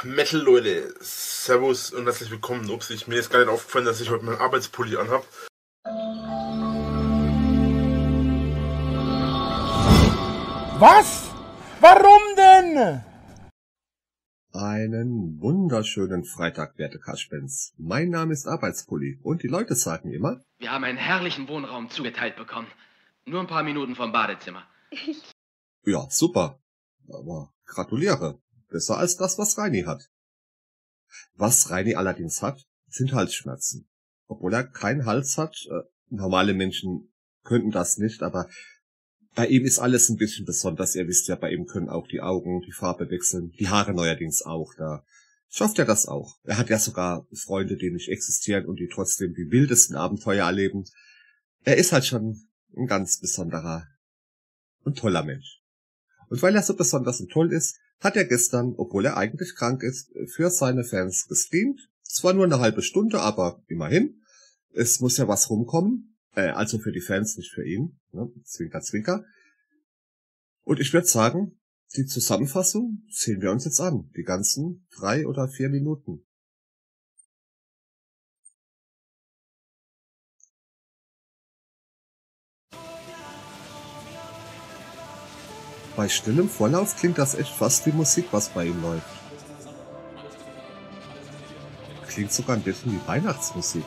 Metal Leute, Servus und herzlich willkommen. Ups, mir ist gar nicht aufgefallen, dass ich heute meinen Arbeitspulli anhab. Was? Warum denn? Einen wunderschönen Freitag, werte Kaspens. Mein Name ist Arbeitspulli und die Leute sagen immer... Wir haben einen herrlichen Wohnraum zugeteilt bekommen. Nur ein paar Minuten vom Badezimmer. Ja, super. Aber gratuliere. Besser als das, was Reini hat. Was Reini allerdings hat, sind Halsschmerzen. Obwohl er keinen Hals hat, normale Menschen könnten das nicht, aber bei ihm ist alles ein bisschen besonders. Ihr wisst ja, bei ihm können auch die Augen die Farbe wechseln, die Haare neuerdings auch. Da schafft er das auch. Er hat ja sogar Freunde, die nicht existieren und die trotzdem die wildesten Abenteuer erleben. Er ist halt schon ein ganz besonderer und toller Mensch. Und weil er so besonders und toll ist, hat er gestern, obwohl er eigentlich krank ist, für seine Fans gestreamt. Zwar nur eine halbe Stunde, aber immerhin. Es muss ja was rumkommen. Also für die Fans, nicht für ihn. Ne? Zwinker, zwinker. Und ich würde sagen, die Zusammenfassung sehen wir uns jetzt an. Die ganzen 3 oder 4 Minuten. Bei stillem Vorlauf klingt das echt fast wie Musik, was bei ihm läuft. Klingt sogar ein bisschen wie Weihnachtsmusik.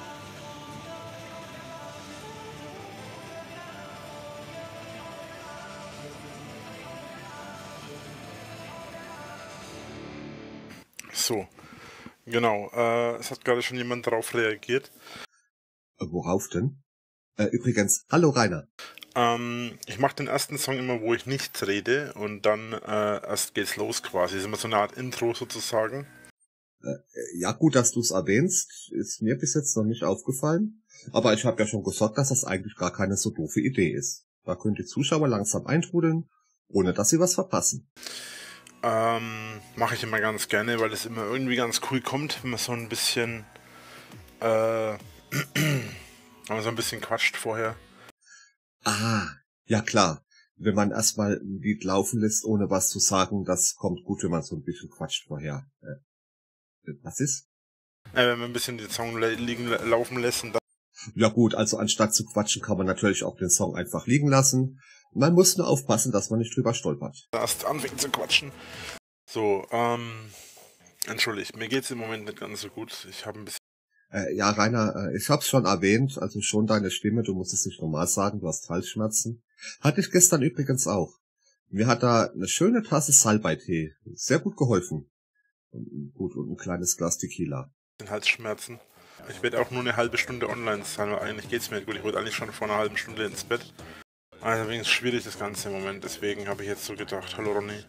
So, genau. Es hat gerade schon jemand darauf reagiert. Worauf denn? Übrigens, hallo Rainer. Ich mache den ersten Song immer, wo ich nichts rede und dann erst geht's los quasi. Das ist immer so eine Art Intro sozusagen. Ja, gut, dass du es erwähnst. Ist mir bis jetzt noch nicht aufgefallen. Aber ich habe ja schon gesagt, dass das eigentlich gar keine so doofe Idee ist. Da können die Zuschauer langsam eintrudeln, ohne dass sie was verpassen. Mache ich immer ganz gerne, weil es immer irgendwie ganz cool kommt, wenn man so ein bisschen wenn man so ein bisschen quatscht vorher. Ah, ja klar. Wenn man erstmal ein Lied laufen lässt, ohne was zu sagen, das kommt gut, wenn man so ein bisschen quatscht vorher. Was ist? Wenn man ein bisschen den Song laufen lässt und dann... Ja gut, also anstatt zu quatschen, kann man natürlich auch den Song einfach liegen lassen. Man muss nur aufpassen, dass man nicht drüber stolpert. Erst anfängt zu quatschen. So, entschuldigt, mir geht's im Moment nicht ganz so gut. Ich habe ein bisschen... Ja, Rainer, ich hab's schon erwähnt, also schon deine Stimme, du musst es nicht normal sagen, du hast Halsschmerzen. Hatte ich gestern übrigens auch. Mir hat da eine schöne Tasse Salbeitee sehr gut geholfen. Gut, und ein kleines Glas Tequila. Halsschmerzen. Ich werde auch nur eine halbe Stunde online sein, weil eigentlich geht's mir nicht gut. Ich wollte eigentlich schon vor einer halben Stunde ins Bett. Also deswegen ist es schwierig das Ganze im Moment, deswegen habe ich jetzt so gedacht, hallo Ronny.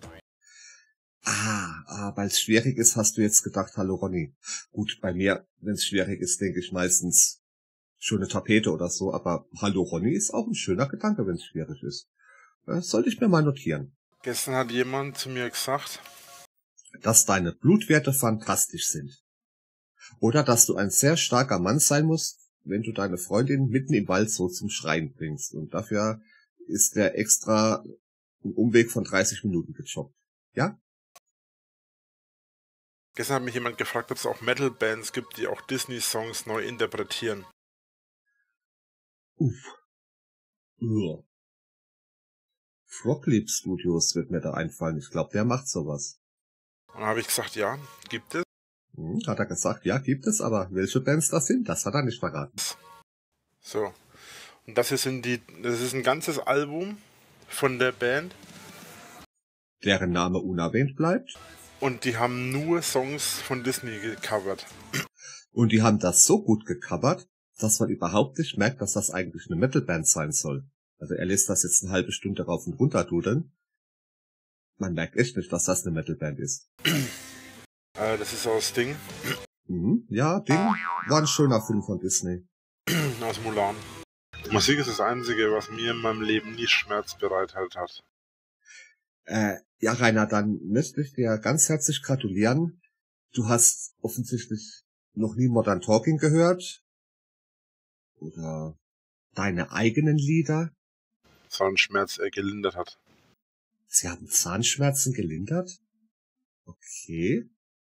Weil es schwierig ist, hast du jetzt gedacht, hallo Ronny. Gut, bei mir, wenn es schwierig ist, denke ich meistens schöne Tapete oder so, aber hallo Ronny ist auch ein schöner Gedanke, wenn es schwierig ist. Sollte ich mir mal notieren. Gestern hat jemand zu mir gesagt, dass deine Blutwerte fantastisch sind. Oder dass du ein sehr starker Mann sein musst, wenn du deine Freundin mitten im Wald so zum Schreien bringst. Und dafür ist der extra einen Umweg von 30 Minuten gejoggt. Ja? Gestern hat mich jemand gefragt, ob es auch Metal-Bands gibt, die auch Disney-Songs neu interpretieren. Ja. Frogleap Studios wird mir da einfallen. Ich glaube, der macht sowas. Und dann habe ich gesagt, ja, gibt es. Hat er gesagt, ja, gibt es, aber welche Bands das sind, das hat er nicht verraten. So. Und das ist ein ganzes Album von der Band. Deren Name unerwähnt bleibt. Und die haben nur Songs von Disney gecovert. Und die haben das so gut gecovert, dass man überhaupt nicht merkt, dass das eigentlich eine Metalband sein soll. Also er lässt das jetzt eine halbe Stunde rauf und runter dudeln. Man merkt echt nicht, dass das eine Metalband ist. Das ist aus Ding. Ja, Ding war ein schöner Film von Disney. Aus Mulan. Musik ist das Einzige, was mir in meinem Leben nie Schmerz bereitet hat. Ja, Rainer, dann möchte ich dir ganz herzlich gratulieren. Du hast offensichtlich noch nie Modern Talking gehört. Oder deine eigenen Lieder. Zahnschmerz gelindert hat. Sie haben Zahnschmerzen gelindert? Okay.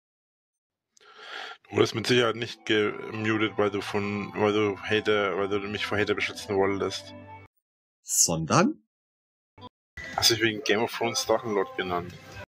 Wurdest mit Sicherheit nicht gemutet, weil du mich vor Hater beschützen wolltest. Sondern? Hast dich wegen Game of Thrones Drachenlord genannt.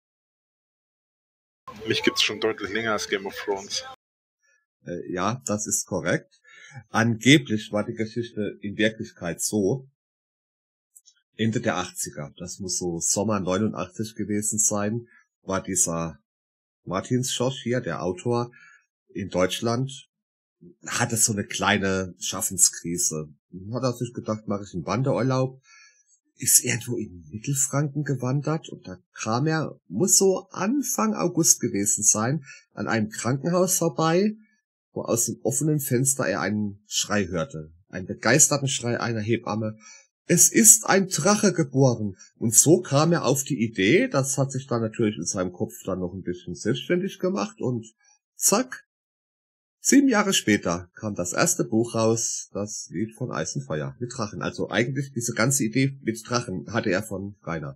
Mich gibt's schon deutlich länger als Game of Thrones. Ja, das ist korrekt. Angeblich war die Geschichte in Wirklichkeit so, Ende der 80er, das muss so Sommer 89 gewesen sein, war dieser Martin Schosch hier, der Autor, in Deutschland, hatte so eine kleine Schaffenskrise. Hat er sich gedacht, mache ich einen Wanderurlaub, ist irgendwo in Mittelfranken gewandert und da kam er, muss so Anfang August gewesen sein, an einem Krankenhaus vorbei, wo aus dem offenen Fenster er einen Schrei hörte. Einen begeisterten Schrei einer Hebamme. Es ist ein Drache geboren. Und so kam er auf die Idee, das hat sich dann natürlich in seinem Kopf dann noch ein bisschen selbstständig gemacht und zack, 7 Jahre später kam das erste Buch raus, das Lied von Eis und Feuer mit Drachen. Also eigentlich diese ganze Idee mit Drachen hatte er von Rainer.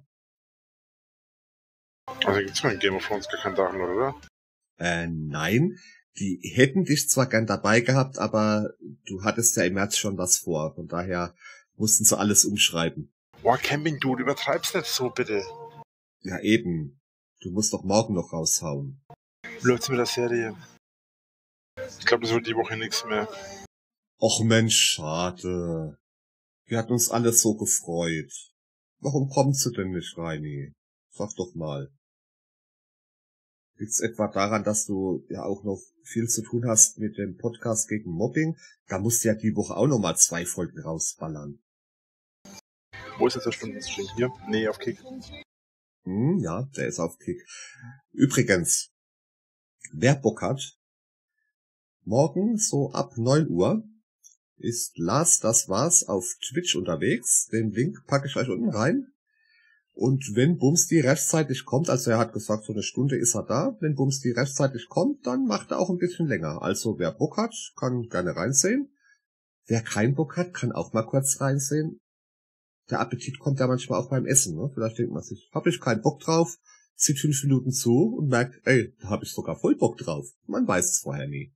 Also gibt's kein Game of Thrones, gar keinen Drachenlord, oder? Nein, die hätten dich zwar gern dabei gehabt, aber du hattest ja im März schon was vor. Von daher mussten sie alles umschreiben. Boah, Camping, du übertreibst nicht so, bitte. Ja eben, du musst doch morgen noch raushauen. Läuft's mit der Serie? Ich glaube, das wird die Woche nichts mehr. Och Mensch, schade. Wir hatten uns alle so gefreut. Warum kommst du denn nicht, Reini? Sag doch mal. Liegt's etwa daran, dass du ja auch noch viel zu tun hast mit dem Podcast gegen Mobbing? Da musst du ja die Woche auch noch mal 2 Folgen rausballern. Wo ist jetzt der Stundenstream? Hier? Nee, auf Kick. Ja, der ist auf Kick. Übrigens, wer Bock hat, morgen so ab 9 Uhr ist Lars, das war's, auf Twitch unterwegs. Den Link packe ich euch unten rein. Und wenn Bumsti rechtzeitig kommt, also er hat gesagt, so eine Stunde ist er da, wenn Bumsti rechtzeitig kommt, dann macht er auch ein bisschen länger. Also wer Bock hat, kann gerne reinsehen. Wer keinen Bock hat, kann auch mal kurz reinsehen. Der Appetit kommt ja manchmal auch beim Essen, ne? Vielleicht denkt man sich, hab ich keinen Bock drauf, zieht 5 Minuten zu und merkt, ey, da hab ich sogar voll Bock drauf. Man weiß es vorher nie.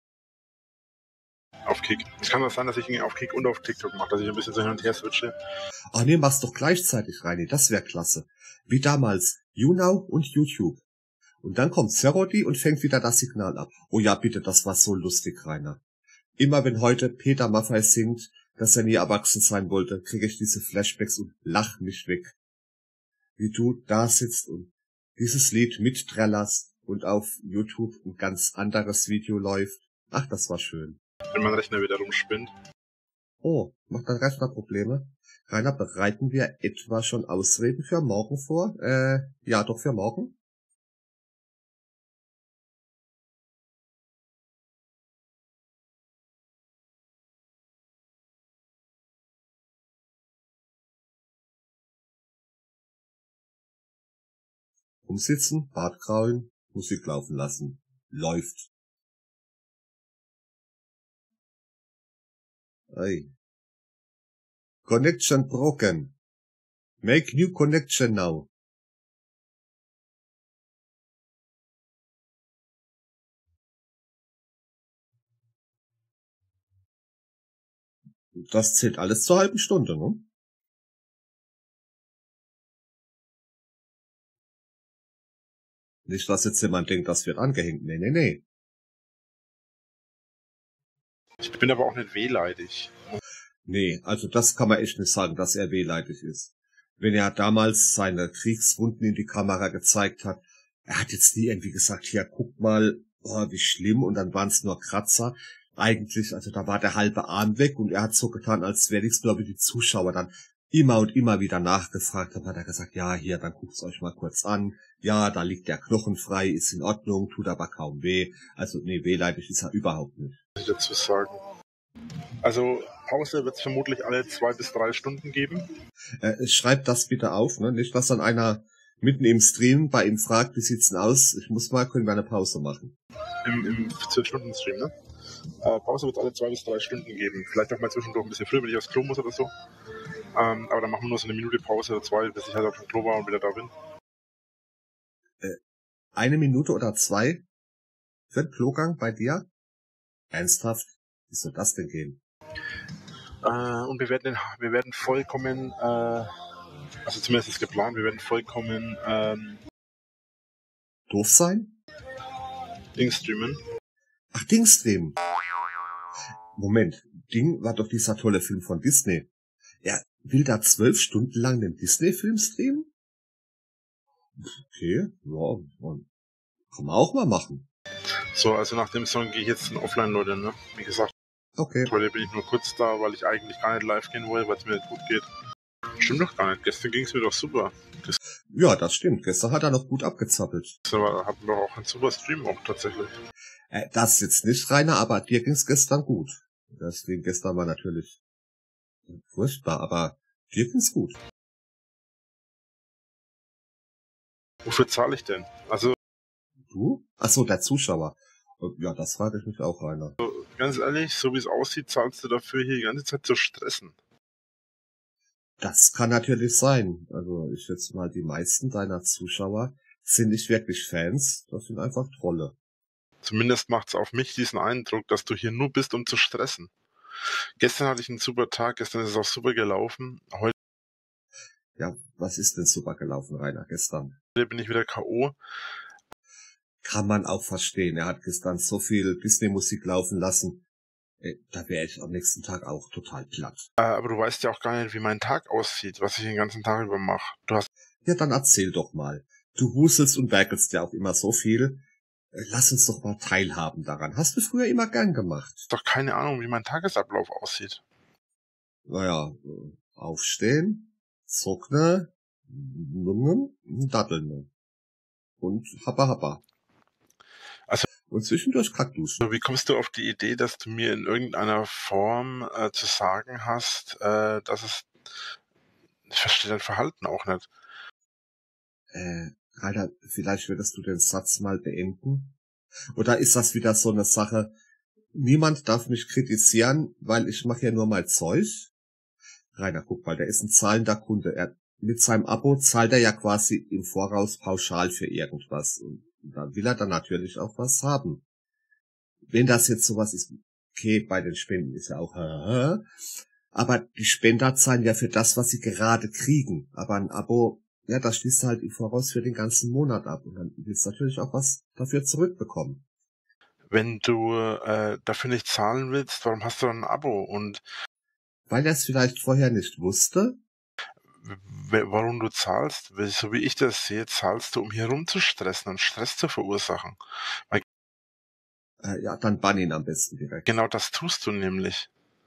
Auf Kick. Es kann doch sein, dass ich ihn auf Kick und auf TikTok mache, dass ich ein bisschen so hin und her switche. Ach nee, mach's doch gleichzeitig, Reini, das wäre klasse. Wie damals, YouNow und YouTube. Und dann kommt Zerodi und fängt wieder das Signal ab. Oh ja, bitte, das war so lustig, Rainer. Immer wenn heute Peter Maffay singt, dass er nie erwachsen sein wollte, kriege ich diese Flashbacks und lach mich weg. Wie du da sitzt und dieses Lied mitträllst und auf YouTube ein ganz anderes Video läuft. Ach, das war schön. Wenn mein Rechner wieder rumspinnt. Oh, macht dein Rechner Probleme? Rainer, bereiten wir etwa schon Ausreden für morgen vor? Ja, doch für morgen. Umsitzen, Bart kraulen, Musik laufen lassen. Läuft. Ei. Connection broken. Make new connection now. Das zählt alles zur halben Stunde, ne? Nicht, dass jetzt jemand denkt, das wird angehängt. Nee. Ich bin aber auch nicht wehleidig. Nee, also das kann man echt nicht sagen, dass er wehleidig ist. Wenn er damals seine Kriegswunden in die Kamera gezeigt hat, er hat jetzt nie irgendwie gesagt, hier, guck mal, oh, wie schlimm, und dann waren es nur Kratzer. Eigentlich, also da war der halbe Arm weg und er hat so getan, als wäre nichts, glaube ich, die Zuschauer dann immer und immer wieder nachgefragt, dann hat er gesagt, ja, hier, dann guckt's euch mal kurz an. Ja, da liegt der Knochen frei, ist in Ordnung, tut aber kaum weh. Also, nee, wehleidig ist er überhaupt nicht. Was ich dazu sagen? Also, Pause wird es vermutlich alle 2 bis 3 Stunden geben. Schreibt das bitte auf, ne? Nicht, dass dann einer mitten im Stream bei ihm fragt, wie sieht's denn aus? Ich muss mal, können wir eine Pause machen. Im 12-Stunden-Stream, ne? Pause wird es alle 2 bis 3 Stunden geben. Vielleicht auch mal zwischendurch ein bisschen früher, wenn ich aufs Klo muss oder so. Aber dann machen wir nur so eine Minute Pause oder 2, bis ich halt auf dem Klo war und wieder da bin. 1 Minute oder 2? für einen Klogang bei dir? Ernsthaft? Wie soll das denn gehen? Und wir werden vollkommen, also zumindest ist geplant, wir werden vollkommen Doof sein? Ding streamen. Ach, Ding streamen. Moment, Ding war doch dieser tolle Film von Disney. Er will da 12 Stunden lang den Disney-Film streamen? Okay, ja, kann man auch mal machen. So, also nach dem Song gehe ich jetzt in Offline, Leute, ne? Wie gesagt, Okay. heute bin ich nur kurz da, weil ich eigentlich gar nicht live gehen wollte, weil es mir nicht gut geht. Stimmt doch gar nicht, gestern ging es mir doch super. Ja, das stimmt. Gestern hat er noch gut abgezappelt. Gestern hatten wir auch einen super Stream auch tatsächlich. Das jetzt nicht, Rainer, aber dir ging's gestern gut. Das Stream gestern war natürlich furchtbar, aber dir ging's gut. Wofür zahle ich denn? Also, Du? Ach so, der Zuschauer. Ja, das frage ich mich auch, Rainer. ganz ehrlich, so wie es aussieht, zahlst du dafür, hier die ganze Zeit zu stressen. Das kann natürlich sein. Also ich schätze mal, die meisten deiner Zuschauer sind nicht wirklich Fans, das sind einfach Trolle. Zumindest macht es auf mich diesen Eindruck, dass du hier nur bist, um zu stressen. Gestern hatte ich einen super Tag, gestern ist es auch super gelaufen. Heute Ja, was ist denn super gelaufen, Rainer, gestern? bin ich wieder K.O. Kann man auch verstehen. Er hat gestern so viel Disney-Musik laufen lassen. Da wäre ich am nächsten Tag auch total platt. Aber du weißt ja auch gar nicht, wie mein Tag aussieht, was ich den ganzen Tag über mache. Du hast Ja, dann erzähl doch mal. Du huselst und werkelst ja auch immer so viel. Lass uns doch mal teilhaben daran. Hast du früher immer gern gemacht? doch keine Ahnung, wie mein Tagesablauf aussieht. Naja, aufstehen, zockne, datteln und happa happa. Also- und zwischendurch Kaktus. So, wie kommst du auf die Idee, dass du mir in irgendeiner Form zu sagen hast, dass es... Ich verstehe dein Verhalten auch nicht. Rainer, vielleicht würdest du den Satz mal beenden? Oder ist das wieder so eine Sache, niemand darf mich kritisieren, weil ich mache ja nur mal Zeug? Rainer, guck mal, der ist ein zahlender Kunde. Mit seinem Abo zahlt er ja quasi im Voraus pauschal für irgendwas. Und da will er dann natürlich auch was haben. Wenn das jetzt sowas ist, okay, bei den Spenden ist ja auch, aber die Spender zahlen ja für das, was sie gerade kriegen. Aber ein Abo, ja, das schließt halt im Voraus für den ganzen Monat ab. Und dann willst du natürlich auch was dafür zurückbekommen. Wenn du dafür nicht zahlen willst, warum hast du dann ein Abo? Und Weil er es vielleicht vorher nicht wusste. warum du zahlst? So wie ich das sehe, zahlst du, um hier rumzustressen und Stress zu verursachen. Ja, dann bann ihn am besten direkt. Genau das tust du nämlich.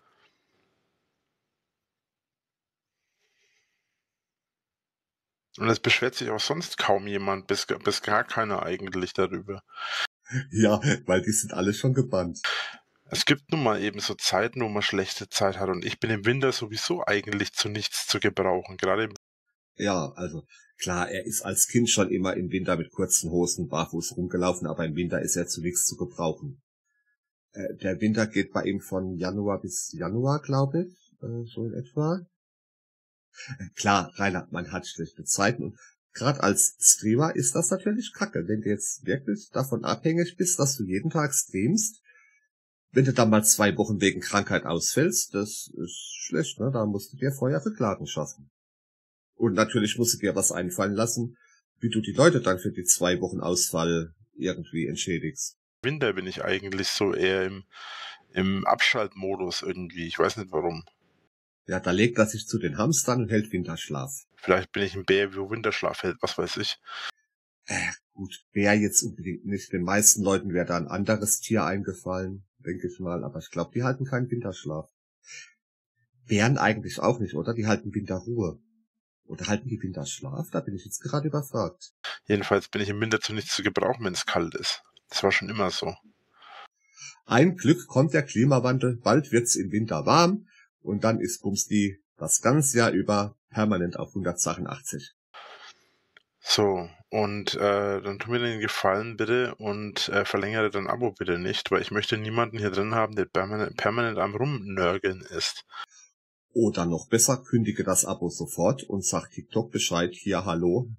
Und es beschwert sich auch sonst kaum jemand, bis gar keiner eigentlich darüber. Ja, weil die sind alle schon gebannt. Es gibt nun mal eben so Zeiten, wo man schlechte Zeit hat und ich bin im Winter sowieso eigentlich zu nichts zu gebrauchen. Gerade im Ja, also klar, er ist als Kind schon immer im Winter mit kurzen Hosen barfuß rumgelaufen, aber im Winter ist er zu nichts zu gebrauchen. Der Winter geht bei ihm von Januar bis Januar, glaube ich, so in etwa. Klar, Rainer, man hat schlechte Zeiten und gerade als Streamer ist das natürlich kacke, wenn du jetzt wirklich davon abhängig bist, dass du jeden Tag streamst. Wenn du dann mal 2 Wochen wegen Krankheit ausfällst, das ist schlecht, ne? Da musst du dir vorher Rücklagen schaffen. Und natürlich musst du dir was einfallen lassen, wie du die Leute dann für die 2 Wochen Ausfall irgendwie entschädigst. Winter bin ich eigentlich so eher im Abschaltmodus irgendwie. Ich weiß nicht warum. Ja, da legt er sich zu den Hamstern und hält Winterschlaf. Vielleicht bin ich ein Bär, wo Winterschlaf hält, was weiß ich. Gut, Bär jetzt unbedingt nicht. Den meisten Leuten wäre da ein anderes Tier eingefallen, denke ich mal. Aber ich glaube, die halten keinen Winterschlaf. Bären eigentlich auch nicht, oder? Die halten Winterruhe. Oder halten die Winterschlaf? Da bin ich jetzt gerade überfragt. Jedenfalls bin ich im Winter zu nichts zu gebrauchen, wenn es kalt ist. Das war schon immer so. Ein Glück kommt der Klimawandel, bald wird's im Winter warm und dann ist Bumsdi das ganze Jahr über permanent auf 182. So, und dann tu mir den Gefallen bitte und verlängere dein Abo bitte nicht, weil ich möchte niemanden hier drin haben, der permanent am Rumnörgeln ist. Oder noch besser, kündige das Abo sofort und sag TikTok Bescheid, hier, hallo,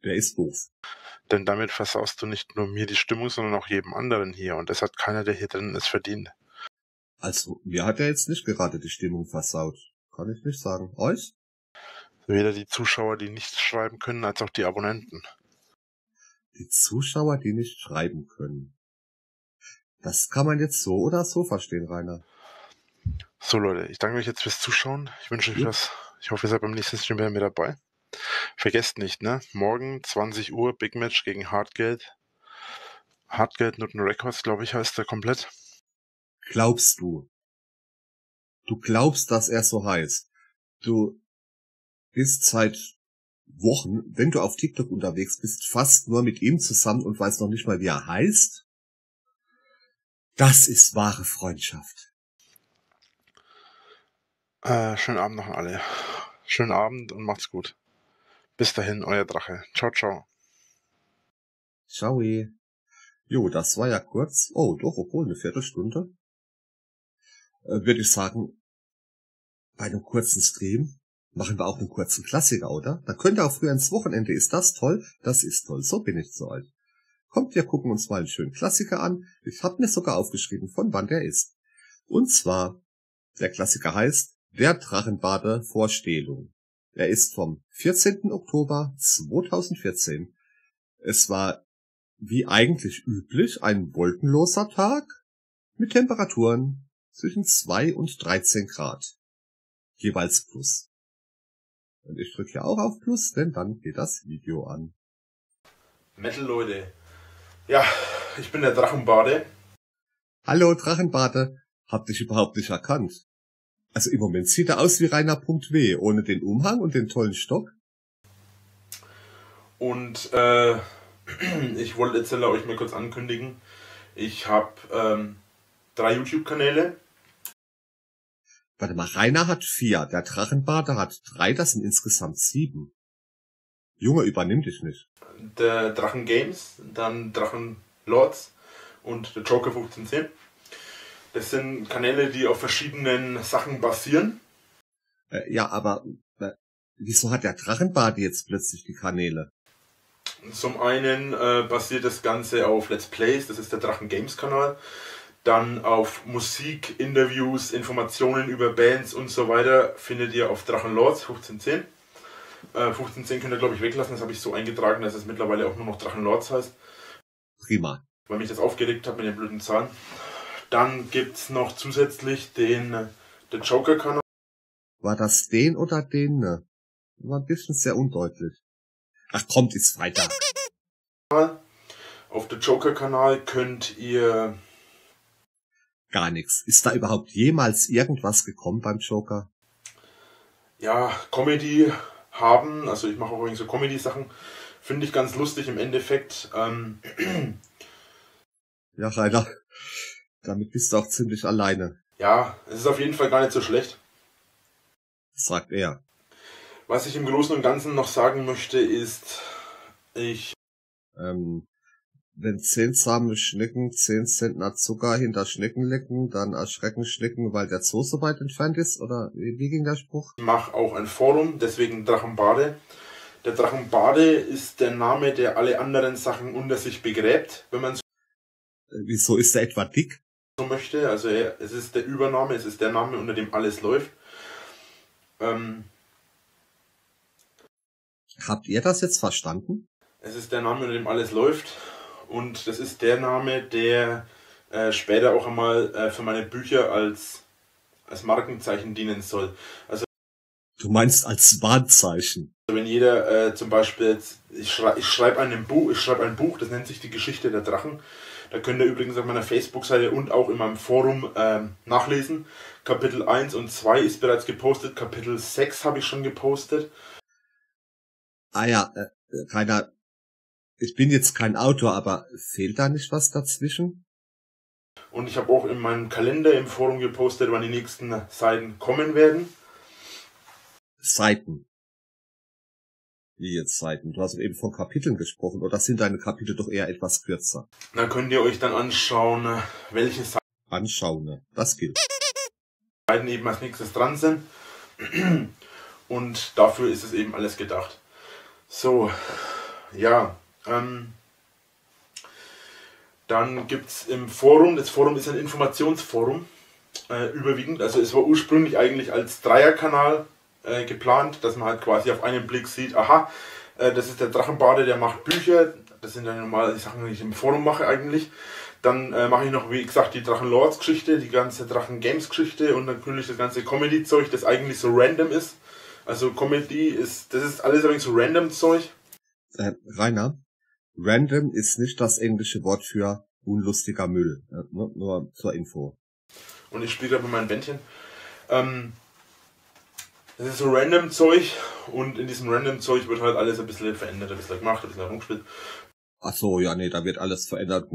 Der ist doof. Denn damit versaust du nicht nur mir die Stimmung, sondern auch jedem anderen hier. Und das hat keiner, der hier drin ist, verdient. Also, mir hat er jetzt nicht gerade die Stimmung versaut. Kann ich nicht sagen. Euch? Weder die Zuschauer, die nichts schreiben können, als auch die Abonnenten. Die Zuschauer, die nicht schreiben können. Das kann man jetzt so oder so verstehen, Rainer. So Leute, ich danke euch jetzt fürs Zuschauen. Ich wünsche euch was. Ich hoffe, ihr seid beim nächsten Stream wieder mit dabei. Vergesst nicht, ne? Morgen 20 Uhr Big Match gegen Hardgate. Hardgate Newton Records, glaube ich, heißt der komplett. Glaubst du? Du glaubst, dass er so heißt. Du bist seit Wochen, wenn du auf TikTok unterwegs bist, fast nur mit ihm zusammen und weißt noch nicht mal, wie er heißt? Das ist wahre Freundschaft. Schönen Abend noch an alle. Schönen Abend und macht's gut. Bis dahin, euer Drache. Ciao, ciao. Ciao. Jo, das war ja kurz. Oh, doch, obwohl, eine Viertelstunde. Würde ich sagen, bei einem kurzen Stream machen wir auch einen kurzen Klassiker, oder? Da könnt ihr auch früher ins Wochenende. Ist das toll? Das ist toll. So bin ich zu euch. Kommt, wir gucken uns mal einen schönen Klassiker an. Ich habe mir sogar aufgeschrieben, von wann der ist. Und zwar, der Klassiker heißt Der Drachenbade vor Stehlung. Er ist vom 14. Oktober 2014. Es war, wie eigentlich üblich, ein wolkenloser Tag mit Temperaturen zwischen 2 und 13 Grad. Jeweils plus. Und ich drücke ja auch auf Plus, denn dann geht das Video an. Metal Leute. Ja, ich bin der Drachenbade. Hallo Drachenbade, hab dich überhaupt nicht erkannt. Also im Moment sieht er aus wie Rainer.w, ohne den Umhang und den tollen Stock. Und ich wollte jetzt euch mal kurz ankündigen, ich habe 3 YouTube-Kanäle. Warte mal, Rainer hat 4, der Drachenbade hat 3, das sind insgesamt 7. Junge, übernimm dich nicht. Der Drachen Games, dann Drachen Lords und der Joker 1510. Das sind Kanäle, die auf verschiedenen Sachen basieren. Ja, aber wieso hat der Drachenbade jetzt plötzlich die Kanäle? Zum einen basiert das Ganze auf Let's Plays, das ist der Drachen Games Kanal. Dann auf Musik, Interviews, Informationen über Bands und so weiter findet ihr auf Drachen Lords 1510. 1510 könnt ihr glaube ich weglassen, das habe ich so eingetragen, dass es mittlerweile auch nur noch Drachen Lords heißt. Prima. Weil mich das aufgeregt hat mit den blöden Zahlen. Dann gibt es noch zusätzlich den Joker-Kanal. War das den oder den? War ein bisschen sehr undeutlich. Ach, kommt, ist weiter. Auf der Joker-Kanal könnt ihr... Gar nichts. Ist da überhaupt jemals irgendwas gekommen beim Joker? Ja, Comedy haben, also ich mache auch irgendwie so Comedy-Sachen, finde ich ganz lustig im Endeffekt. Ja, Rainer, damit bist du auch ziemlich alleine. Ja, es ist auf jeden Fall gar nicht so schlecht. Sagt er. Was ich im Großen und Ganzen noch sagen möchte, ist, wenn 10 zahme Schnecken 10 Zentner Zucker hinter Schnecken lecken, dann erschrecken Schnecken, weil der Zoo so weit entfernt ist? Oder wie ging der Spruch? Ich mache auch ein Forum, deswegen Drachenbade. Der Drachenbade ist der Name, der alle anderen Sachen unter sich begräbt, wenn man Wieso ist er etwa dick? so möchte. Also es ist der Übername, es ist der Name, unter dem alles läuft. Habt ihr das jetzt verstanden? Es ist der Name, unter dem alles läuft. Und das ist der Name, der später auch einmal für meine Bücher als Markenzeichen dienen soll. Also Du meinst als Warnzeichen. wenn jeder zum Beispiel jetzt, ich schreibe ein Buch, das nennt sich die Geschichte der Drachen. Da könnt ihr übrigens auf meiner Facebook-Seite und auch in meinem Forum nachlesen. Kapitel 1 und 2 ist bereits gepostet, Kapitel 6 habe ich schon gepostet. Ah ja, Rainer, ich bin jetzt kein Autor, aber fehlt da nicht was dazwischen? Und ich habe auch in meinem Kalender im Forum gepostet, wann die nächsten Seiten kommen werden. Seiten. Wie jetzt Seiten? Du hast eben von Kapiteln gesprochen, oder sind deine Kapitel doch eher etwas kürzer? Da könnt ihr euch dann anschauen, welche Anschauen, ne? Das gilt. Seiten eben als nächstes dran sind. Und dafür ist es eben alles gedacht. So, Ja, dann gibt es im Forum, das Forum ist ein Informationsforum, überwiegend. Also es war ursprünglich eigentlich als Dreierkanal geplant, dass man halt quasi auf einen Blick sieht, aha, das ist der Drachenbade, der macht Bücher. Das sind dann normale Sachen, die ich im Forum mache eigentlich. Dann mache ich noch, wie gesagt, die Drachenlords-Geschichte, die ganze Drachen-Games-Geschichte und natürlich das ganze Comedy-Zeug, das eigentlich so random ist. Also Comedy ist, das ist alles eigentlich so random Zeug. Rainer, random ist nicht das englische Wort für unlustiger Müll. Nur zur Info. Und ich spiele da bei meinem Bändchen. Das ist so random Zeug und in diesem random Zeug wird halt alles ein bisschen verändert, ein bisschen gemacht, ein bisschen herumgespielt. Ach so, ja, nee, da wird alles verändert.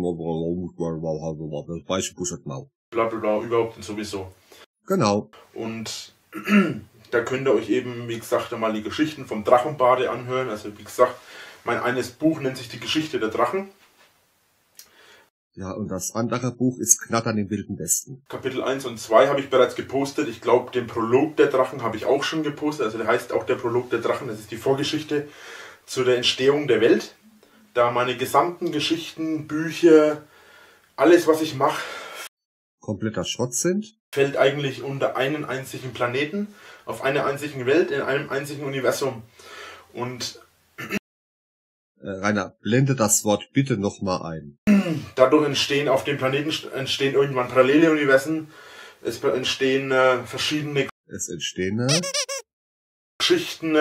Bla bla bla, überhaupt und sowieso. Genau. Und da könnt ihr euch eben, wie gesagt, einmal die Geschichten vom Drachenbade anhören. Also wie gesagt, mein eines Buch nennt sich die Geschichte der Drachen. Ja, und das andere Buch ist Knattern im Wilden Westen. Kapitel 1 und 2 habe ich bereits gepostet. Ich glaube, den Prolog der Drachen habe ich auch schon gepostet. Also der heißt auch der Prolog der Drachen. Das ist die Vorgeschichte zu der Entstehung der Welt. Da meine gesamten Geschichten, Bücher, alles was ich mache, kompletter Schrott sind, fällt eigentlich unter einen einzigen Planeten, auf einer einzigen Welt, in einem einzigen Universum. Und Rainer, blende das Wort bitte nochmal ein. Dadurch entstehen auf dem Planeten irgendwann parallele Universen. Es entstehen verschiedene Geschichten.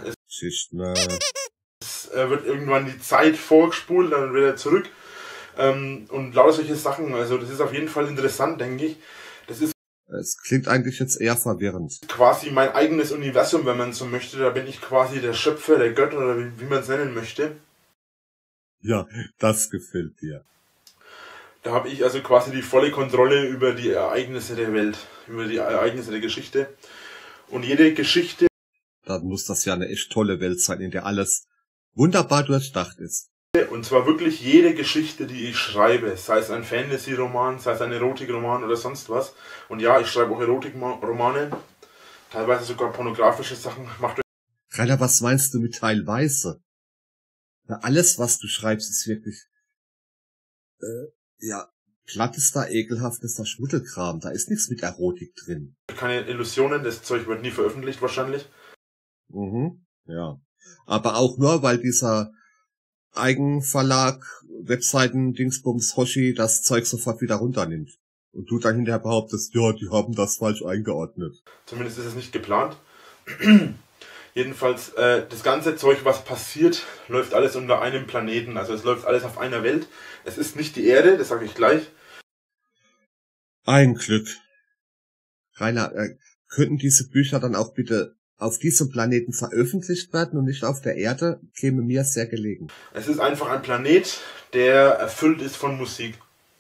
Es wird irgendwann die Zeit vorgespult, dann wieder zurück. Und lauter solche Sachen. Also das ist auf jeden Fall interessant, denke ich. Das ist Es klingt eigentlich jetzt eher verwirrend. quasi mein eigenes Universum, wenn man so möchte. Da bin ich quasi der Schöpfer, der Gott oder wie man es nennen möchte. Ja, das gefällt dir. Da habe ich also quasi die volle Kontrolle über die Ereignisse der Welt, über die Ereignisse der Geschichte. Und jede Geschichte... Dann muss das ja eine echt tolle Welt sein, in der alles wunderbar durchdacht ist. Und zwar wirklich jede Geschichte, die ich schreibe, sei es ein Fantasy-Roman, sei es ein Erotik-Roman oder sonst was. Und ja, ich schreibe auch Erotik-Romane, teilweise sogar pornografische Sachen. Rainer, was meinst du mit teilweise? Na, alles, was du schreibst, ist wirklich, plattester, ekelhaftester Schmuddelkram. Da ist nichts mit Erotik drin. Keine Illusionen, das Zeug wird nie veröffentlicht wahrscheinlich. Ja. Aber auch nur, weil dieser Eigenverlag, Webseiten, Dingsbums, Hoshi das Zeug sofort wieder runternimmt. Und du dann hinterher behauptest, ja, die haben das falsch eingeordnet. Zumindest ist es nicht geplant. Jedenfalls, das ganze Zeug, was passiert, läuft alles unter einem Planeten. Also es läuft alles auf einer Welt. Es ist nicht die Erde, das sage ich gleich. Ein Glück. Rainer, könnten diese Bücher dann auch bitte auf diesem Planeten veröffentlicht werden und nicht auf der Erde? Käme mir sehr gelegen. Es ist einfach ein Planet, der erfüllt ist von Musik.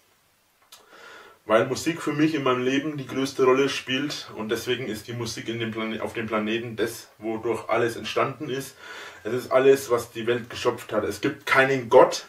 Weil Musik für mich in meinem Leben die größte Rolle spielt und deswegen ist die Musik auf dem Planeten das, wodurch alles entstanden ist. Es ist alles, was die Welt geschöpft hat. Es gibt keinen Gott.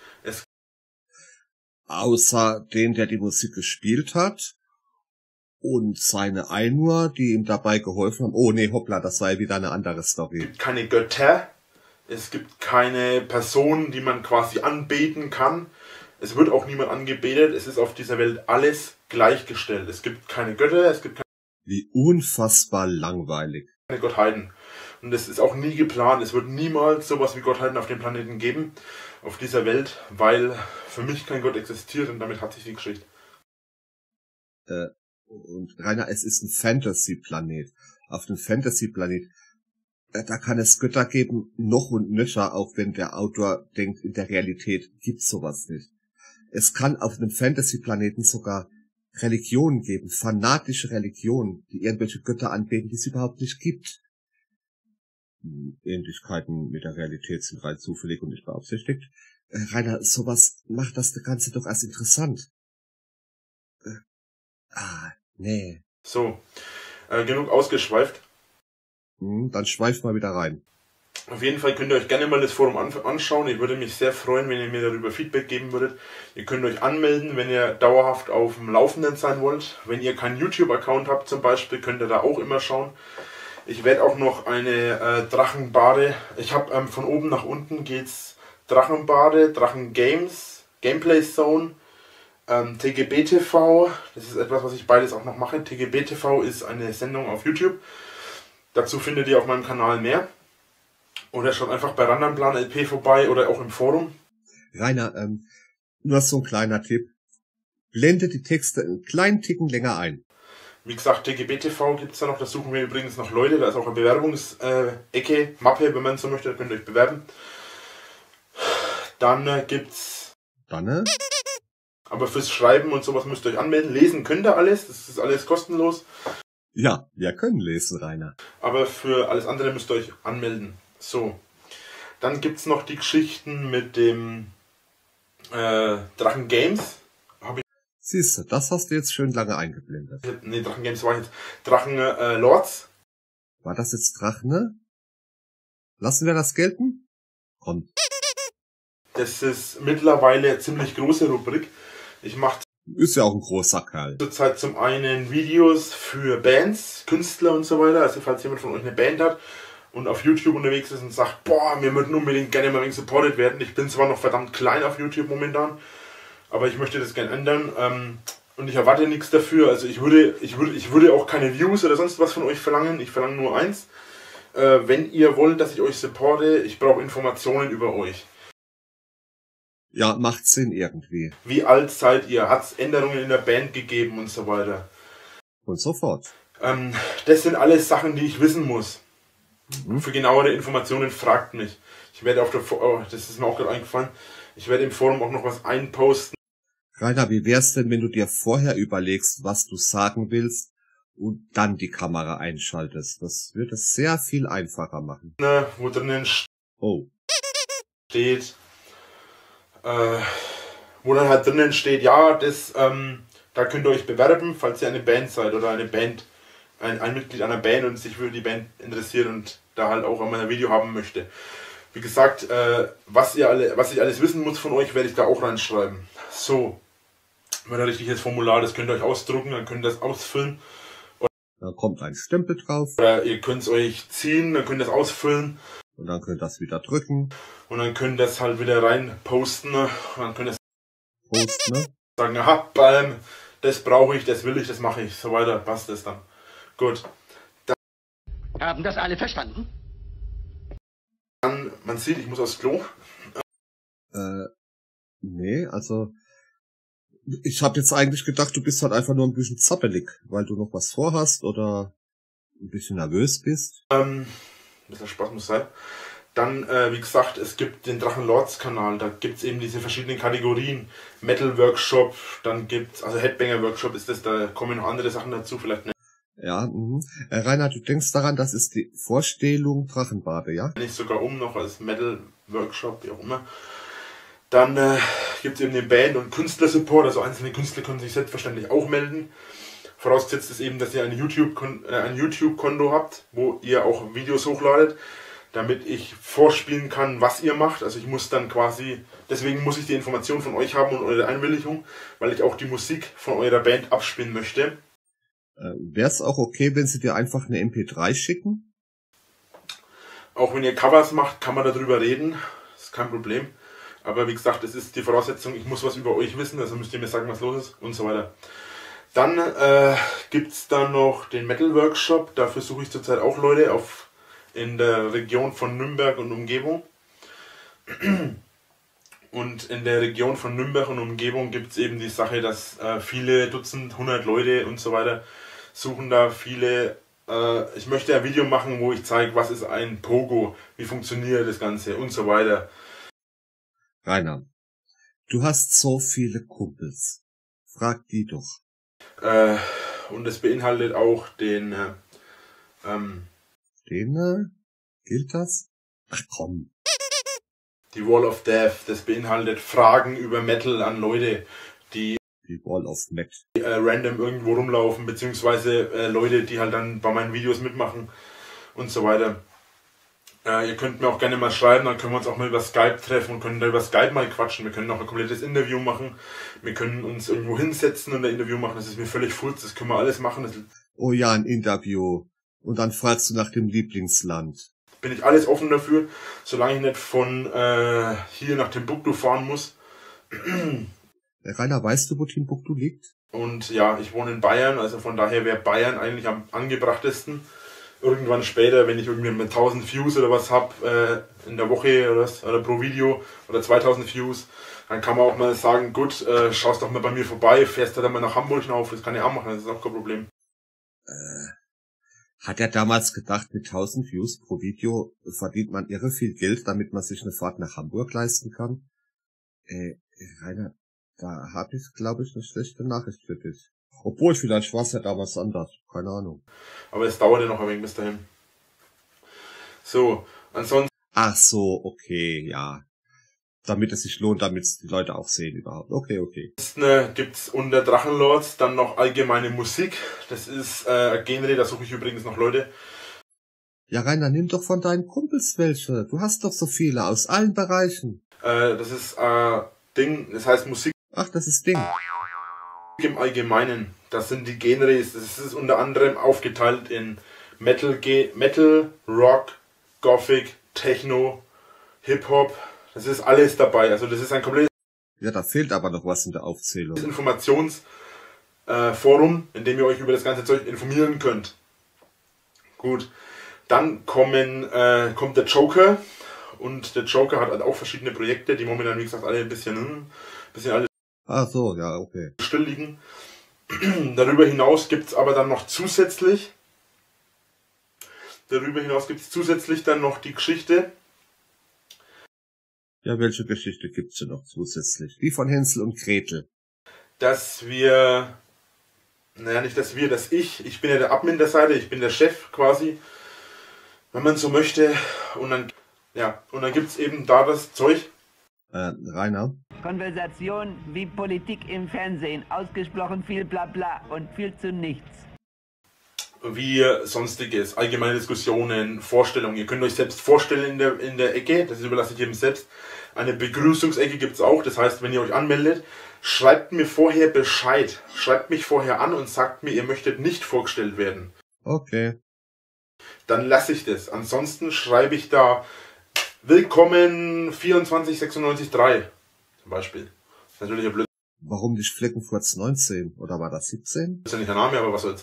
Außer den, der die Musik gespielt hat und seine Einur, die ihm dabei geholfen haben. Oh nee, hoppla, das war ja wieder eine andere Story. Es gibt keine Götter. Es gibt keine Personen, die man quasi anbeten kann. Es wird auch niemand angebetet. Es ist auf dieser Welt alles gleichgestellt. Es gibt keine Götter, es gibt keine... Wie unfassbar langweilig. Keine Gottheiten. Und es ist auch nie geplant. Es wird niemals sowas wie Gottheiten auf dem Planeten geben, auf dieser Welt, weil für mich kein Gott existiert und damit hat sich die Geschichte. Und Rainer, es ist ein Fantasy-Planet. Auf dem Fantasy-Planet, da kann es Götter geben, noch und nöcher, auch wenn der Autor denkt, in der Realität gibt's sowas nicht. Es kann auf einem Fantasy-Planeten sogar Religionen geben, fanatische Religionen, die irgendwelche Götter anbeten, die es überhaupt nicht gibt. Ähnlichkeiten mit der Realität sind rein zufällig und nicht beabsichtigt. Rainer, sowas macht das Ganze doch erst interessant. Nee. So, genug ausgeschweift. Dann schweift mal wieder rein. Auf jeden Fall könnt ihr euch gerne mal das Forum anschauen. Ich würde mich sehr freuen, wenn ihr mir darüber Feedback geben würdet. Ihr könnt euch anmelden, wenn ihr dauerhaft auf dem Laufenden sein wollt. Wenn ihr keinen YouTube-Account habt zum Beispiel, könnt ihr da auch immer schauen. Ich werde auch noch eine Drachenbade. Ich habe von oben nach unten geht's Drachenbade, Drachengames, Gameplay Zone, TGB TV. Das ist etwas, was ich beides auch noch mache. TGB TV ist eine Sendung auf YouTube. Dazu findet ihr auf meinem Kanal mehr. Oder schaut einfach bei Randanplan LP vorbei oder auch im Forum. Rainer, nur so ein kleiner Tipp. Blende die Texte einen kleinen Ticken länger ein. Wie gesagt, TGB TV gibt es da noch. Da suchen wir übrigens noch Leute. Da ist auch eine Bewerbungsecke, Mappe, wenn man so möchte. Da könnt ihr euch bewerben. Dann gibt's... Dann, Aber fürs Schreiben und sowas müsst ihr euch anmelden. Lesen könnt ihr alles. Das ist alles kostenlos. Ja, wir können lesen, Rainer. Aber für alles andere müsst ihr euch anmelden. So. Dann gibt's noch die Geschichten mit dem Drachen Games. Siehst du, das hast du jetzt schön lange eingeblendet. Ne, Drachen Games war jetzt Drachen Lords. War das jetzt Drachne? Lassen wir das gelten? Komm. Das ist mittlerweile eine ziemlich große Rubrik. Ich mache Ist ja auch ein großer Kerl. zurzeit zum einen Videos für Bands, Künstler und so weiter. Also falls jemand von euch eine Band hat und auf YouTube unterwegs ist und sagt, boah, wir würden unbedingt gerne mal ein wenig supported werden. Ich bin zwar noch verdammt klein auf YouTube momentan, aber ich möchte das gerne ändern. Und ich erwarte nichts dafür. Also ich würde auch keine Views oder sonst was von euch verlangen. Ich verlange nur eins. Wenn ihr wollt, dass ich euch supporte, ich brauche Informationen über euch. Ja, macht Sinn irgendwie. Wie alt seid ihr? Hat es Änderungen in der Band gegeben und so weiter? Und so fort. Das sind alles Sachen, die ich wissen muss. Mhm. Für genauere Informationen fragt mich. Ich werde auf der das ist mir auch gerade eingefallen. Ich werde im Forum auch noch was einposten. Rainer, wie wär's denn, wenn du dir vorher überlegst, was du sagen willst und dann die Kamera einschaltest? Das würde es sehr viel einfacher machen. Wo drinnen Oh. steht, wo dann halt drinnen steht, ja, das, da könnt ihr euch bewerben, falls ihr eine Band seid oder eine Band, ein Mitglied einer Band und sich für die Band interessiert und da halt auch einmal ein Video haben möchte. Wie gesagt, was ich alles wissen muss von euch, werde ich da auch reinschreiben. So, wenn ein richtiges Formular, das könnt ihr euch ausdrucken, dann könnt ihr das ausfüllen. Da kommt ein Stempel drauf. Oder ihr könnt es euch ziehen, dann könnt ihr es ausfüllen. Und dann könnt ihr das wieder drücken. Und dann könnt ihr es halt wieder rein posten. Und dann könnt ihr Post, ne? sagen, aha, das brauche ich, das will ich, das mache ich. So weiter, passt das dann. Gut. Haben das alle verstanden? Dann, man sieht, ich muss aufs Klo. Nee, also ich habe jetzt eigentlich gedacht, du bist halt einfach nur ein bisschen zappelig, weil du noch was vorhast oder ein bisschen nervös bist. Ein bisschen Spaß muss sein. Dann, wie gesagt, es gibt den Drachen Lords Kanal, da gibt es eben diese verschiedenen Kategorien. Metal Workshop, dann gibt's, also Headbanger Workshop ist das, da kommen noch andere Sachen dazu, vielleicht nicht. Ja, Rainer, du denkst daran, das ist die Vorstellung Drachenbade, ja? Nicht sogar noch als Metal Workshop, wie auch immer. Dann gibt es eben den Band- und Künstlersupport, also einzelne Künstler können sich selbstverständlich auch melden. Vorausgesetzt ist eben, dass ihr ein YouTube-Konto habt, wo ihr auch Videos hochladet, damit ich vorspielen kann, was ihr macht. Also ich muss dann quasi, deswegen muss ich die Information von euch haben und eure Einwilligung, weil ich auch die Musik von eurer Band abspielen möchte. Wäre es auch okay, wenn sie dir einfach eine MP3 schicken? Auch wenn ihr Covers macht, kann man darüber reden. Das ist kein Problem. Aber wie gesagt, es ist die Voraussetzung, ich muss was über euch wissen, also müsst ihr mir sagen, was los ist und so weiter. Dann gibt es dann noch den Metal Workshop. Dafür suche ich zurzeit auch Leute in der Region von Nürnberg und Umgebung. Und in der Region von Nürnberg und Umgebung gibt es eben die Sache, dass viele Dutzend, 100 Leute und so weiter suchen da viele. Ich möchte ein Video machen, wo ich zeige, was ist ein Pogo, wie funktioniert das Ganze und so weiter. Rainer, du hast so viele Kumpels. Frag die doch. Und es beinhaltet auch den gilt das? Ach komm. die Wall of Death. Das beinhaltet Fragen über Metal an Leute, die Wall of Met. random irgendwo rumlaufen, beziehungsweise Leute, die halt dann bei meinen Videos mitmachen und so weiter. Ihr könnt mir auch gerne mal schreiben, dann können wir uns auch mal über Skype treffen und können da über Skype mal quatschen. Wir können auch ein komplettes Interview machen. Wir können uns irgendwo hinsetzen und ein Interview machen. Das ist mir völlig furz, das können wir alles machen. Oh ja, ein Interview. Und dann fragst du nach dem Lieblingsland. Bin ich alles offen dafür, solange ich nicht von hier nach Timbuktu fahren muss. Rainer, weißt du, wo Timbuktu liegt? Und ja, ich wohne in Bayern, also von daher wäre Bayern eigentlich am angebrachtesten. Irgendwann später, wenn ich irgendwie mit 1000 Views oder was habe in der Woche oder pro Video oder 2000 Views, dann kann man auch mal sagen, gut, schaust doch mal bei mir vorbei, fährst halt mal nach Hamburg hinauf, das kann ich auch machen, das ist auch kein Problem. Hat er damals gedacht, mit 1000 Views pro Video verdient man irre viel Geld, damit man sich eine Fahrt nach Hamburg leisten kann? Rainer, da habe ich, glaube ich, eine schlechte Nachricht für dich. Obwohl, vielleicht war es ja damals anders. Keine Ahnung. Aber es dauert ja noch ein wenig bis dahin. So, ansonsten... Ach so, okay, ja. Damit es sich lohnt, damit es die Leute auch sehen überhaupt. Okay. Gibt's unter Drachenlords dann noch allgemeine Musik. Das ist ein Genre, da suche ich übrigens noch Leute. Ja, Rainer, nimm doch von deinen Kumpels welche. Du hast doch so viele aus allen Bereichen. Das ist Ding, das heißt Musik. Ach, das ist Ding. Im Allgemeinen, das sind die Genres, das ist unter anderem aufgeteilt in Metal, Rock, Gothic, Techno, Hip-Hop, das ist alles dabei, also das ist ein komplettes... Ja, da fehlt aber noch was in der Aufzählung. Informationsforum, in dem ihr euch über das ganze Zeug informieren könnt. Gut, dann kommt der Joker und der Joker hat halt auch verschiedene Projekte, die momentan, wie gesagt, alle ein bisschen alle Ach so, ja, okay. still liegen. Darüber hinaus gibt's aber dann noch zusätzlich dann noch die Geschichte. Ja, welche Geschichte gibt's denn noch zusätzlich? Die von Hänsel und Gretel. Dass ich bin ja der Admin der Seite, ich bin der Chef quasi, wenn man so möchte. Und dann gibt's eben da das Zeug. Rainer? Konversation wie Politik im Fernsehen. Ausgesprochen viel Blabla und viel zu nichts. Wie sonstiges, allgemeine Diskussionen, Vorstellungen. Ihr könnt euch selbst vorstellen in der Ecke, das überlasse ich jedem selbst. Eine Begrüßungsecke gibt's auch, das heißt, wenn ihr euch anmeldet, schreibt mir vorher Bescheid. Schreibt mich vorher an und sagt mir, ihr möchtet nicht vorgestellt werden. Okay. Dann lasse ich das. Ansonsten schreibe ich da Willkommen 24963 zum Beispiel. Das ist natürlich ein Blödsinn. Warum nicht Fleckenfurz 19? Oder war das 17? Das ist ja nicht der Name, aber was soll's.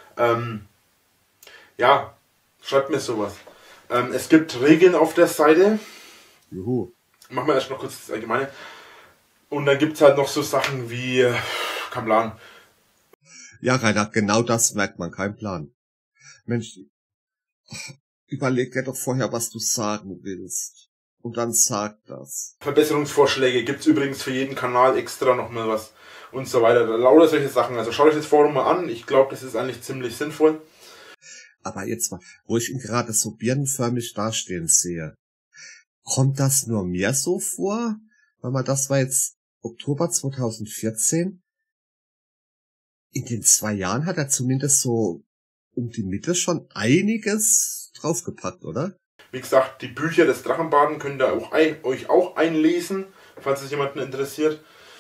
Ja, schreibt mir sowas. Es gibt Regeln auf der Seite. Juhu. Machen wir erst noch kurz das Allgemeine. Und dann gibt's halt noch so Sachen wie, kein Plan. Ja, Rainer, genau das merkt man, kein Plan. Mensch, überleg dir doch vorher, was du sagen willst. Und dann sag das. Verbesserungsvorschläge gibt's übrigens für jeden Kanal extra nochmal was und so weiter. Lauter solche Sachen. Also schaut euch das Forum mal an. Ich glaube, das ist eigentlich ziemlich sinnvoll. Aber jetzt mal, wo ich ihn gerade so birnenförmig dastehen sehe, kommt das nur mir so vor? Weil das war jetzt Oktober 2014. In den 2 Jahren hat er zumindest so um die Mitte schon einiges draufgepackt, oder? Wie gesagt, die Bücher des Drachenbaden könnt ihr euch auch einlesen, falls es jemanden interessiert.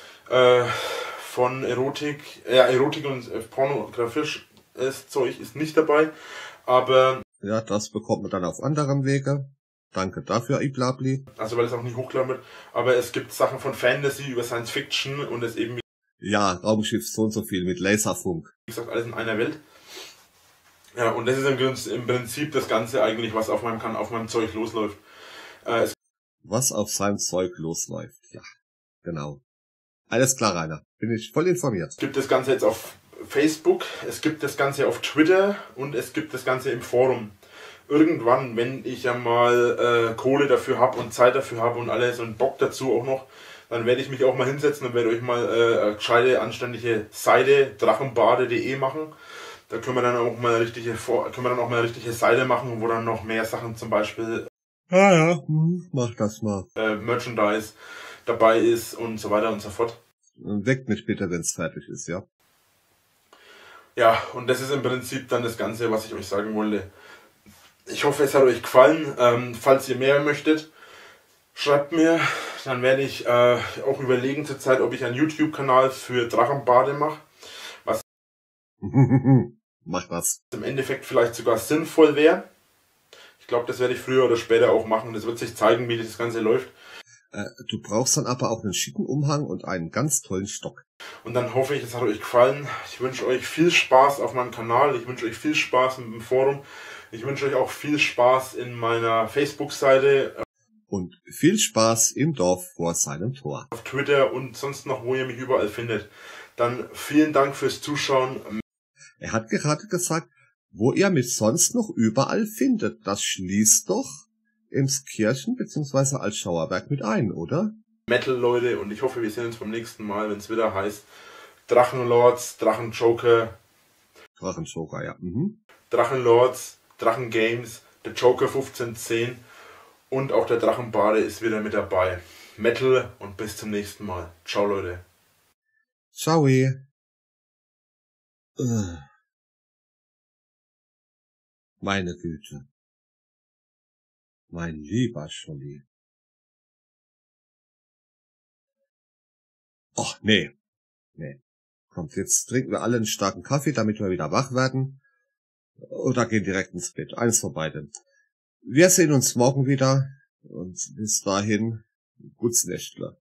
Von Erotik und pornografisch Zeug ist nicht dabei, aber... Ja, das bekommt man dann auf anderem Wege. Danke dafür, Iblabli. Also weil es auch nicht hochgeladen wird. Aber es gibt Sachen von Fantasy über Science Fiction und es eben... Ja, Raumschiff so und so viel mit Laserfunk. Wie gesagt, alles in einer Welt. Ja, und das ist im Prinzip das Ganze eigentlich, was auf meinem Zeug losläuft. Was auf seinem Zeug losläuft, ja, genau. Alles klar, Rainer. Bin ich voll informiert. Es gibt das Ganze jetzt auf Facebook, es gibt das Ganze auf Twitter und es gibt das Ganze im Forum. Irgendwann, wenn ich ja mal Kohle dafür habe und Zeit dafür habe und alles und Bock dazu auch noch, dann werde ich mich auch mal hinsetzen und werde euch mal eine gescheite, anständige Seite drachenbade.de machen. Da können wir dann auch mal eine richtige Seite machen, wo dann noch mehr Sachen zum Beispiel mach das mal. Merchandise dabei ist und so weiter und so fort. Weckt mich bitte, wenn es fertig ist, ja? Ja, und das ist im Prinzip dann das Ganze, was ich euch sagen wollte. Ich hoffe, es hat euch gefallen. Falls ihr mehr möchtet, schreibt mir. Dann werde ich auch überlegen zurzeit, ob ich einen YouTube-Kanal für Drachenbade mache. Mach das. Im Endeffekt vielleicht sogar sinnvoll wäre. Ich glaube, das werde ich früher oder später auch machen. Das wird sich zeigen, wie das Ganze läuft. Du brauchst dann aber auch einen schicken Umhang und einen ganz tollen Stock. Und dann hoffe ich, es hat euch gefallen. Ich wünsche euch viel Spaß auf meinem Kanal. Ich wünsche euch viel Spaß im Forum. Ich wünsche euch auch viel Spaß in meiner Facebook-Seite. Und viel Spaß im Dorf vor seinem Tor. Auf Twitter und sonst noch, wo ihr mich überall findet. Dann vielen Dank fürs Zuschauen. Er hat gerade gesagt, wo ihr mich sonst noch überall findet. Das schließt doch Emskirchen bzw. Altschauerberg mit ein, oder? Metal, Leute, und ich hoffe, wir sehen uns beim nächsten Mal, wenn es wieder heißt Drachenlords, Drachenjoker. Drachenjoker, ja. Drachenlords, Drachengames, der Joker 1510 und auch der Drachenbade ist wieder mit dabei. Metal und bis zum nächsten Mal. Ciao, Leute. Ciao. Meine Güte. Mein lieber Scholli. Och, nee. Kommt, jetzt trinken wir alle einen starken Kaffee, damit wir wieder wach werden. Oder gehen direkt ins Bett. Eins von beiden. Wir sehen uns morgen wieder. Und bis dahin, gutes Nächtler.